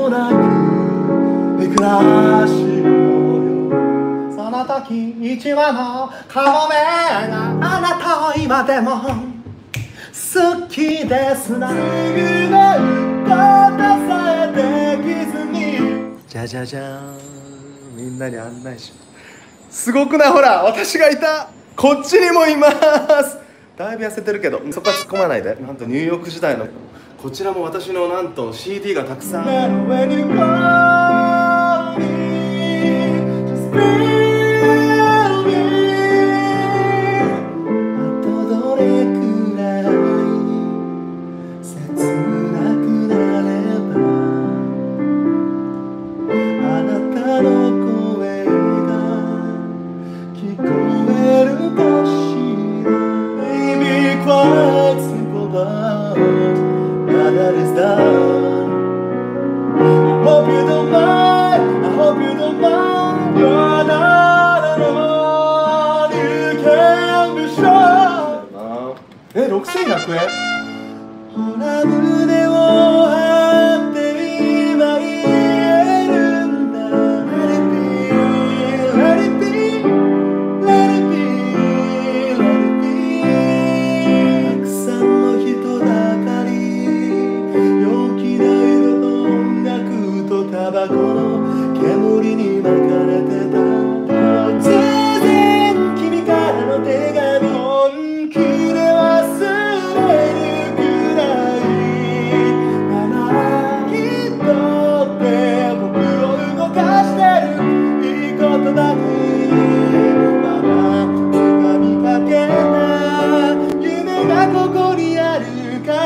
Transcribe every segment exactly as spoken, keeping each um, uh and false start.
もなく暮らしのよ。その時一羽のカモメがあなたを今でも好きですな。すぐの歌さえできずにじゃじゃじゃーん、みんなに案内します。すごくない？ほら私がいた、こっちにもいます。だいぶ痩せてるけどそこは突っ込まないで。なんとニューヨーク時代のこちらも私のなんと シーディー がたくさん。え、ろくせんひゃくえん。ほら胸を張って今言えるんだ。 Let it be, let it be, let it be, let it be。 たくさんの人だかり、陽気な色と音楽とタバコの煙に巻かれてた。突然君からの手紙、本気で忘れるくらいなら、きっとって僕を動かしてるいいことだけ。まだ掴みかけた夢がここにあるから。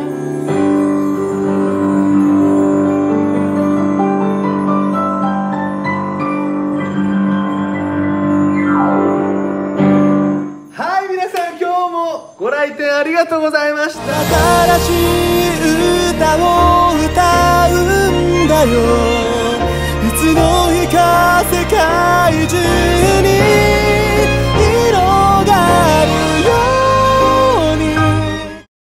ご来店ありがとうございました。新しい歌を歌うんだよ。